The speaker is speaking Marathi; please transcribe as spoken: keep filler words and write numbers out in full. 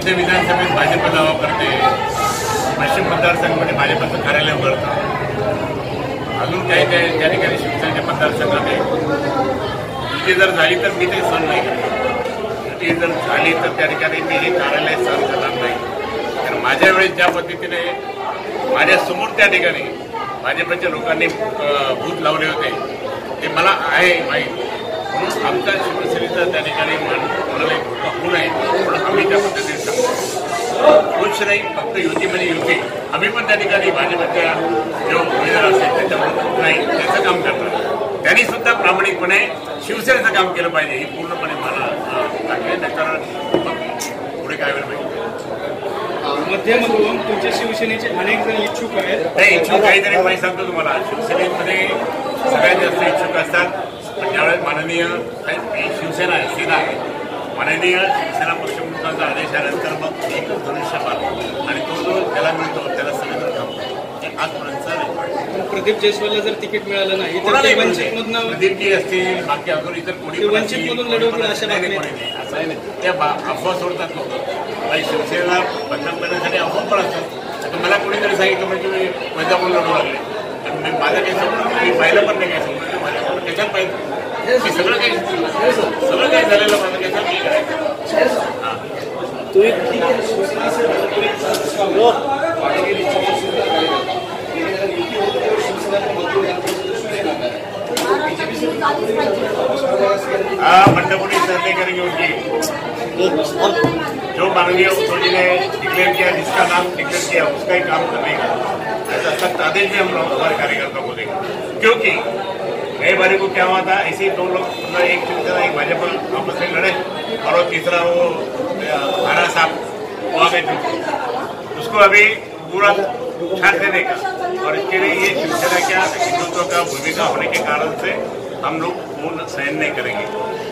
पुणे विधानसभेत भाजप दावा करते, पश्चिम मतदारसंघामध्ये भाजपचं कार्यालय उघडतं, अजून काही काही त्या ठिकाणी शिवसेनेच्या मतदारसंघात आहे. युती जर झाली तर मी ते सहन नाही करणार. युती जर झाली तर त्या ठिकाणी मी हे कार्यालय सहन करणार नाही. कारण माझ्या वेळेस ज्या पद्धतीने माझ्यासमोर त्या ठिकाणी भाजपच्या लोकांनी बूथ लावले होते ते मला आहे माहीत. म्हणून आमचा शिवसेनेचा त्या ठिकाणी कोणाला होऊ नये म्हणून आम्ही त्या पद्धतीने सांगतो. खुश नाही फक्त युतीमध्ये युती. आम्ही पण त्या ठिकाणी भाजपच्या जो उमेदवार असेल त्याच्यावर नाही त्याचं काम करणार. त्यांनी सुद्धा प्रामाणिकपणे शिवसेनेचं काम केलं पाहिजे ही पूर्णपणे मला लागले. त्याच्यावर पुढे काय वेळ पाहिजे. मध्यमधून तुमच्या शिवसेनेचे अनेक जण इच्छुक आहेत. नाही इच्छुक काहीतरी माहिती सांगतो तुम्हाला. शिवसेनेमध्ये सगळ्यात जास्त इच्छुक असतात. पण ज्यावेळेस माननीय शिवसेना आहे सेना आहे माननीय शिवसेना पक्षप्रमुखांचा आदेश आल्यानंतर मग एक धनुष्यबाण आणि तो जो त्याला मिळतो त्याला सगळं काम हे आजपर्यंत. प्रदीप जयस्वालला जर तिकीट मिळालं नाही तर वंचितमधून प्रदीपजी असतील बाकी अजून इतर कोणी वंचितमधून लढवतील अशा नाही कोणी नाही असं आहे नाही. त्या अफवा सोडतात लोक. काही शिवसेनेला बदनाम करण्यासाठी अफवा पण असतात. आता मला कोणीतरी सांगितलं म्हणजे मी वैजापूर लढू लागले आणि मी माझं काही समजलं मी पाहिलं पण नाही काय समजलं माझ्याकडून त्याच्यात पाहिजे मी सगळं काही सगळं काही झालेलं माझं त्याच्यात मी करायचं. हां हाँ बंडखोरी सहते करेंगे उनकी. जो माननीय जी ने डिक्लेयर किया जिसका नाम डिक्लेयर किया उसका ही काम करने का ऐसा सख्त आदेश भी हम लोग हमारे कार्यकर्ताओं को देंगे. क्योंकि कई बारी को क्या हुआ था ऐसे ही दो लोग मतलब एक शिवसेना एक भाजपा आपस में लड़े और वो तीसरा वो खाना साहब वहाँ पे उसको अभी पूरा छाट देने का. और इसके लिए ये शिवसेना क्या हिंदुत्व का भूमिका होने के कारण से हम लोग पूर्ण सहन नहीं करेंगे.